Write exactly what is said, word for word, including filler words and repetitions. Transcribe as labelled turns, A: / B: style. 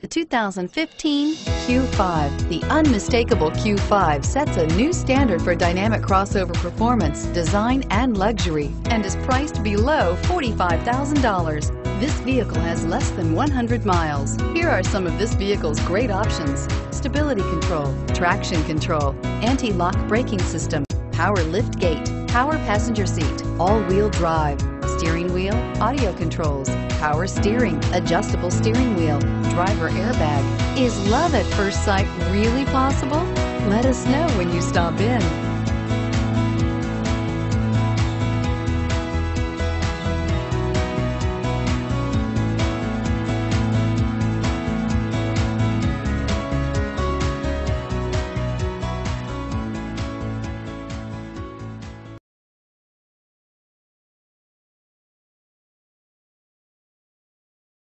A: The two thousand fifteen Q five. The unmistakable Q five sets a new standard for dynamic crossover performance, design, and luxury, and is priced below forty-five thousand dollars. This vehicle has less than one hundred miles. Here are some of this vehicle's great options: stability control, traction control, anti-lock braking system, power lift gate, power passenger seat, all-wheel drive, steering wheel audio controls, power steering, adjustable steering wheel, driver airbag. Is love at first sight really possible? Let us know when you stop in.